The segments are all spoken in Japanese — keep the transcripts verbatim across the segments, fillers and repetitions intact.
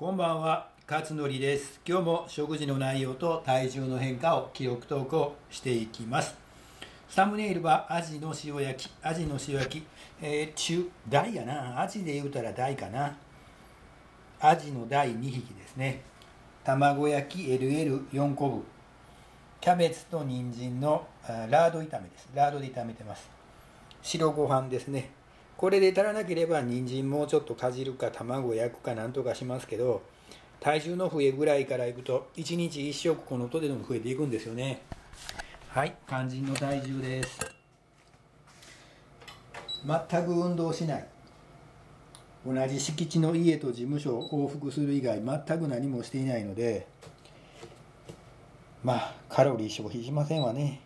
こんばんは、勝則です。今日も食事の内容と体重の変化を記録投稿していきます。サムネイルはアジの塩焼き、アジの塩焼き、えー、中、大やな、アジで言うたら大かな。アジの大にひきですね。卵焼き エルエルよん 個分。キャベツと人参のラード炒めです。ラードで炒めてます。白ご飯ですね。これで足らなければ人参もうちょっとかじるか卵焼くかなんとかしますけど、体重の増えぐらいからいくといちにちいっ食このとでも増えていくんですよね。はい、肝心の体重です。全く運動しない、同じ敷地の家と事務所を往復する以外全く何もしていないので、まあカロリー消費しませんわね。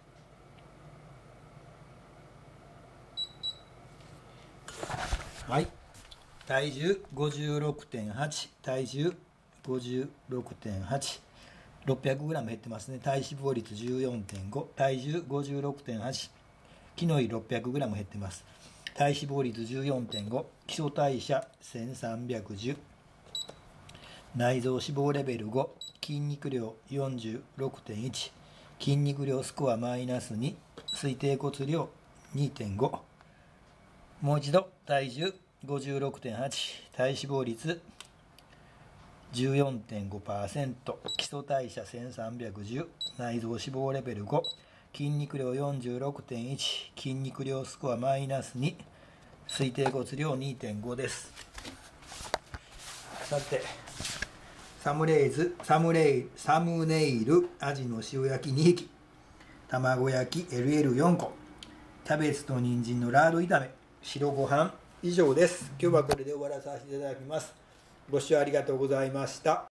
はい、体重 ごじゅうろくてんはち、体重 ごじゅうろくてんはち、ろっぴゃくグラム 減ってますね。体脂肪率 じゅうよんてんご、体重 ごじゅうろくてんはち、昨日より ろっぴゃくグラム 減ってます。体脂肪率 じゅうよんてんご、基礎代謝せんさんびゃくじゅう、内臓脂肪レベルご、筋肉量 よんじゅうろくてんいち、筋肉量スコアマイナスに、推定骨量 にてんご。もう一度、体重 ごじゅうろくてんはち、体脂肪率 じゅうよんてんごパーセント、基礎代謝せんさんびゃくじゅう、内臓脂肪レベルご、筋肉量 よんじゅうろくてんいち、筋肉量スコアマイナスに、推定骨量 にてんご です。さて、サムレイズ、サムレイ、サムネイル、アジの塩焼きにひき、卵焼き エルエルよん 個、キャベツと人参のラード炒め、白ご飯以上です。今日はこれで終わらさせていただきます。ご視聴ありがとうございました。